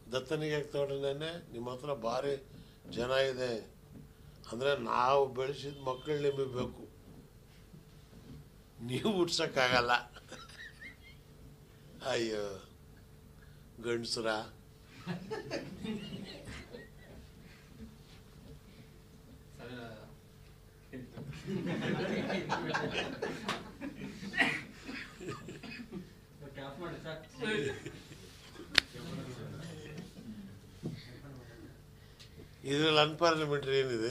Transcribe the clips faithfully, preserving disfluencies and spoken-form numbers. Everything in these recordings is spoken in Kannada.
ದತ್ತನಿಗೆ ತಗೊಂಡ್ರೆ ನಿಮ್ಮ ಹತ್ರ ಭಾರಿ ಜನ ಇದೆ ಅಂದರೆ ನಾವು ಬೆಳೆಸಿದ ಮಕ್ಕಳು ನಿಮಗೆ ಬೇಕು, ನೀವು ಹುಡ್ಸೋಕ್ಕಾಗಲ್ಲ. ಅಯ್ಯೋ ಗಂಡಸ್ರ ಇದ್ರಲ್ಲಿ ಅನ್ಪಾರ್ಲಿಮೆಂಟ್ರಿ ಏನಿದೆ?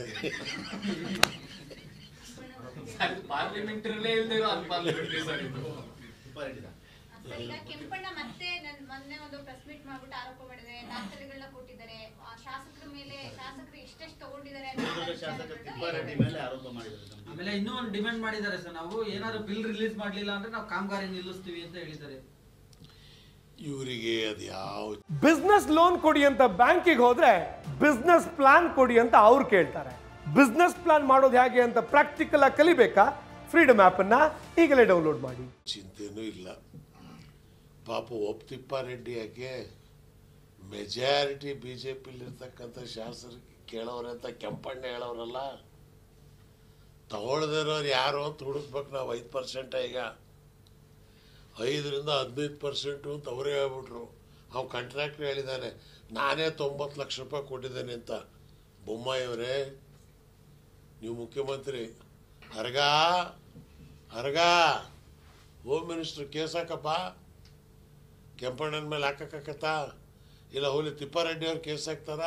ಪಾರ್ಲಿಮೆಂಟರಿಲೇ ಇಲ್ಲದೆ ಅನ್ಪಾರ್ಲಿಮೆಂಟರಿ ಸರ್ ಇದು. ಈಗ ಕೆಂಪಣ್ಣ ಮತ್ತೆ ನನ್ನ ಮೊನ್ನೆ ಒಂದು ಪ್ರೆಸ್ ಮೀಟ್ ಮಾಡ್ಬಿಟ್ಟು ಆರೋಪ ಮಾಡಿದ್ದಾರೆ, ದಾಖಲೆಗಳನ್ನ ಕೊಟ್ಟಿದ್ದಾರೆ, ಶಾಸಕರ ಮೇಲೆ ಶಾಸಕರು ಎಷ್ಟೆಷ್ಟು ತಗೊಂಡಿದ್ದಾರೆ ತಿಪ್ಪಾರೆಡ್ಡಿ ಮೇಲೆ ಆರೋಪ ಮಾಡಿದ್ದಾರೆ. ಆಮೇಲೆ ಇನ್ನೂ ಒಂದು ಡಿಮ್ಯಾಂಡ್ ಮಾಡಿದ್ದಾರೆ ಸರ್, ನಾವು ಏನಾದ್ರು ಬಿಲ್ ರಿಲೀಸ್ ಮಾಡ್ಲಿಲ್ಲ ಅಂದ್ರೆ ನಾವು ಕಾಮಗಾರಿ ನಿಲ್ಲಿಸ್ತೀವಿ ಅಂತ ಹೇಳಿದ್ದಾರೆ. ಇವರಿಗೆ ಅದು ಯಾವ ಬಿಸ್ನೆಸ್ ಲೋನ್ ಕೊಡಿ ಅಂತ ಬ್ಯಾಂಕಿಗೆ ಹೋದ್ರೆ ಬಿಸ್ನೆಸ್ ಪ್ಲಾನ್ ಕೊಡಿ ಅಂತ ಅವ್ರು ಕೇಳ್ತಾರೆ. ಬಿಸ್ನೆಸ್ ಪ್ಲಾನ್ ಮಾಡೋದು ಹೇಗೆ ಅಂತ ಪ್ರಾಕ್ಟಿಕಲ್ ಆಗಿ ಕಲಿಬೇಕಾ? ಫ್ರೀಡಮ್ ಆಪ್ ಅನ್ನ ಈಗಲೇ ಡೌನ್ಲೋಡ್ ಮಾಡಿ. ಚಿಂತೆನೂ ಇಲ್ಲ. ಪಾಪ ಒಪ್ ತಿಪ್ಪಾರೆಡ್ಡಿ ಯಾಕೆ ಮೆಜಾರಿಟಿ ಬಿ ಜೆ ಪಿಲಿರ್ತಕ್ಕಂಥ ಶಾಸಕರು ಕೇಳೋರೆ ಅಂತ ಕೆಂಪಣ್ಣ ಹೇಳೋರಲ್ಲ. ತಗೊಳ್ದಿರೋರು ಯಾರು ಅಂತ ಹುಡುಕ್ಬೇಕು ನಾವು. ಐದು ಪರ್ಸೆಂಟ ಈಗ ಐದರಿಂದ ಹದಿನೈದು ಪರ್ಸೆಂಟು ಅಂತ ಅವರೇ ಹೇಳ್ಬಿಟ್ರು. ಅವ್ನು ಕಾಂಟ್ರಾಕ್ಟ್ರ್ ಹೇಳಿದ್ದಾನೆ ನಾನೇ ತೊಂಬತ್ತು ಲಕ್ಷ ರೂಪಾಯಿ ಕೊಟ್ಟಿದ್ದೇನೆ ಅಂತ. ಬೊಮ್ಮಾಯಿಯವರೇ, ನೀವು ಮುಖ್ಯಮಂತ್ರಿ, ಅರ್ಗ ಅರ್ಗ ಹೋಮ್ ಮಿನಿಸ್ಟ್ರ್ ಕೇಸ್ ಹಾಕಪ್ಪ. ಕೆಂಪಣ್ಣನ ಮೇಲೆ ಹಾಕಕ್ಕತ್ತ ಇಲ್ಲ ಹೋಲಿ ತಿಪ್ಪಾರೆಡ್ಡಿ ಅವ್ರು ಕೇಸ್ ಹಾಕ್ತಾರ?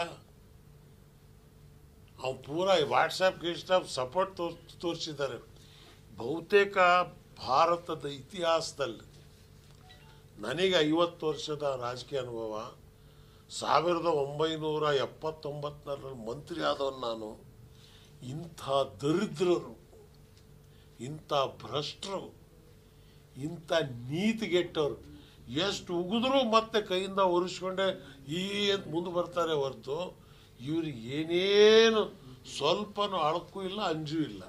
ಅವ್ನು ಪೂರ ವಾಟ್ಸಪ್ ಗಿಟ್ಸಪ್ ಸಪೋರ್ಟ್ ತೋರ್ ತೋರಿಸಿದ್ದಾರೆ. ಬಹುತೇಕ ಭಾರತದ ಇತಿಹಾಸದಲ್ಲಿ ನನಗೆ ಐವತ್ತು ವರ್ಷದ ರಾಜಕೀಯ ಅನುಭವ. ಸಾವಿರದ ಒಂಬೈನೂರ ಎಪ್ಪತ್ತೊಂಬತ್ತರಲ್ಲಿ ಮಂತ್ರಿ ಆದವನು ನಾನು. ಇಂಥ ದರಿದ್ರರು, ಇಂಥ ಭ್ರಷ್ಟರು, ಇಂಥ ನೀತಿಗೆಟ್ಟವರು ಎಷ್ಟು ಉಗಿದ್ರು ಮತ್ತೆ ಕೈಯಿಂದ ಒರೆಸ್ಕೊಂಡೆ ಈ ಅಂತ ಮುಂದೆ ಬರ್ತಾರೆ ಹೊರತು ಇವ್ರಿಗೆ ಏನೇನು ಸ್ವಲ್ಪನೂ ಅಳಕ್ಕೂ ಇಲ್ಲ, ಅಂಜೂ ಇಲ್ಲ.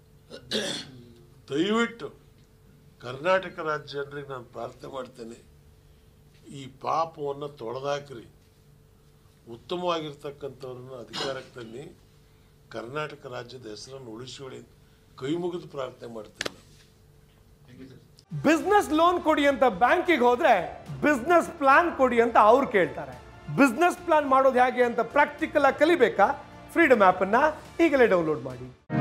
ದಯವಿಟ್ಟು ಕರ್ನಾಟಕ ರಾಜ್ಯ ಜನರಿಗೆ ನಾನು ಪ್ರಾರ್ಥನೆ ಮಾಡ್ತೇನೆ, ಈ ಪಾಪವನ್ನು ತೊಳೆದಾಕ್ರಿ. ಉತ್ತಮವಾಗಿರ್ತಕ್ಕಂಥವ್ರನ್ನ ಅಧಿಕಾರಕ್ಕೆ ತನ್ನಿ, ಕರ್ನಾಟಕ ರಾಜ್ಯದ ಹೆಸರನ್ನು ಉಳಿಸಿಕೊಳ್ಳಿ, ಕೈ ಮುಗಿದು ಪ್ರಾರ್ಥನೆ ಮಾಡ್ತೀನಿ. ಬಿಸ್ನೆಸ್ ಲೋನ್ ಕೊಡಿ ಅಂತ ಬ್ಯಾಂಕಿಗೆ ಹೋದ್ರೆ ಬಿಸ್ನೆಸ್ ಪ್ಲಾನ್ ಕೊಡಿ ಅಂತ ಅವ್ರು ಕೇಳ್ತಾರೆ. ಬಿಸ್ನೆಸ್ ಪ್ಲಾನ್ ಮಾಡೋದು ಹೇಗೆ ಅಂತ ಪ್ರಾಕ್ಟಿಕಲ್ ಆಗಿ ಕಲಿಬೇಕಾ? ಫ್ರೀಡಮ್ ಆಪ್ ಅನ್ನ ಈಗಲೇ ಡೌನ್ಲೋಡ್ ಮಾಡಿ.